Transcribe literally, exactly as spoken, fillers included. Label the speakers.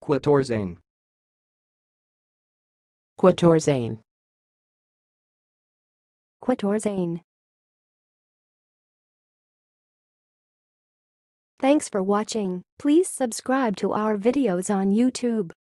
Speaker 1: quatorzain,
Speaker 2: quatorzain,
Speaker 3: quatorzain. Thanks for watching. Please subscribe to our videos on YouTube.